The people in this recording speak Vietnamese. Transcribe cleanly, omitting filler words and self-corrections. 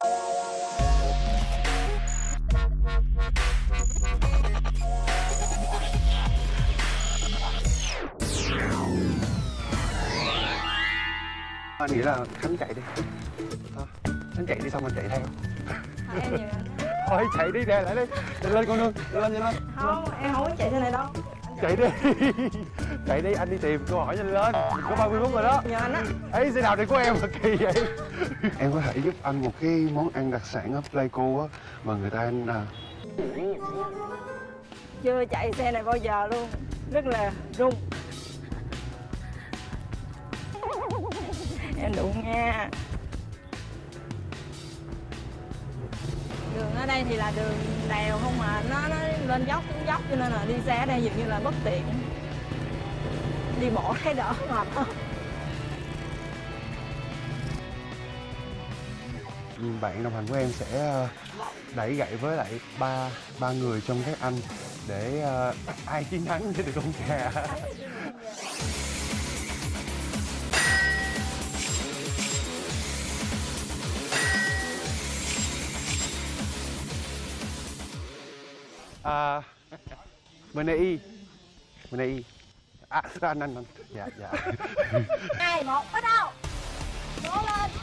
Anh nghĩ là Khánh chạy đi. Khánh chạy đi xong mình chạy theo. Thôi em nhường. Thôi chạy đi nè, lại đi. Nhanh lên con Nương, nhanh lên. Không, em không có chạy thế này đâu. Chạy đi. Chạy đi, anh đi tìm câu hỏi, nhanh lên. Có 30 phút rồi đó. Nhờ anh á. Ấy, xe nào này của em mà kỳ vậy? Em có thể giúp anh một cái món ăn đặc sản ở Pleiku á, mà người ta ăn Chưa chạy xe này bao giờ luôn. Rất là rung. Em đụng nha. Đường ở đây thì là đường đèo không mà nó lên dốc xuống dốc, cho nên là đi xe ở đây dường như là bất tiện. Đi bộ thấy đỡ mệt hơn. Bạn đồng hành của em sẽ đẩy gậy với lại ba người trong các anh để ai chiến thắng với được con gà. Bên đây Y. Anh. Dạ. 2, 1, bắt đầu. Cố lên.